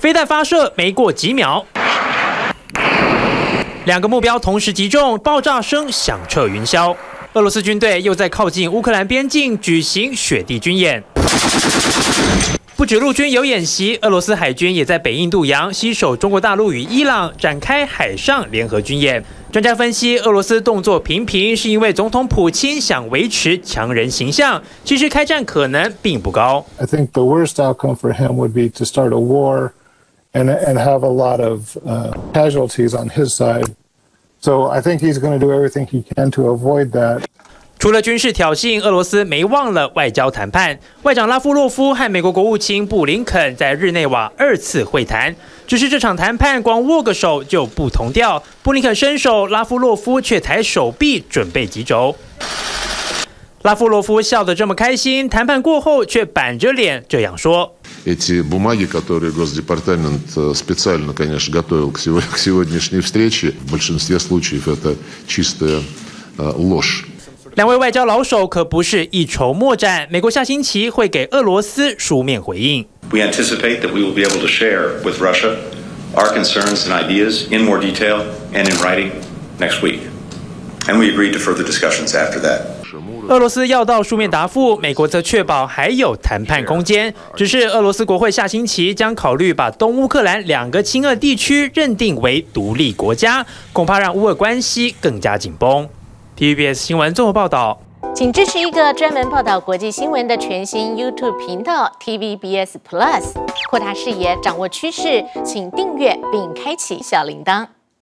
飞弹发射没过几秒，两个目标同时击中，爆炸声响彻云霄。俄罗斯军队又在靠近乌克兰边境举行雪地军演。不止陆军有演习，俄罗斯海军也在北印度洋携手中国大陆与伊朗展开海上联合军演。专家分析，俄罗斯动作频频是因为总统普京想维持强人形象，其实开战可能并不高。 I think the worst outcome for him would be to start a war and have a lot of casualties on his side. So I think he's going to do everything he can to avoid that. 除了军事挑衅，俄罗斯没忘了外交谈判。外长拉夫洛夫和美国国务卿布林肯在日内瓦2次会谈，只是这场谈判光握个手就不同调。布林肯伸手，拉夫洛夫却抬手臂准备击肘。拉夫洛夫笑得这么开心，谈判过后却板着脸这样说。 Эти бумаги, которые Госдепартамент специально, конечно, готовил к сегодняшней встрече, в большинстве случаев это чистая ложь. 两位外交老手可不是一筹莫展，美国下星期会给俄罗斯书面回应。 We anticipate that we will be able to share with Russia our concerns and ideas in more detail and in writing next week, and we agreed to further discussions after that. 俄罗斯要到书面答复，美国则确保还有谈判空间。只是俄罗斯国会下星期将考虑把东乌克兰2个亲俄地区认定为独立国家，恐怕让乌俄关系更加紧绷。TVBS 新闻综合报道， 请支持一个专门报道国际新闻的全新 YouTube 频道 TVBS Plus， 扩大视野，掌握趋势，请订阅并开启小铃铛。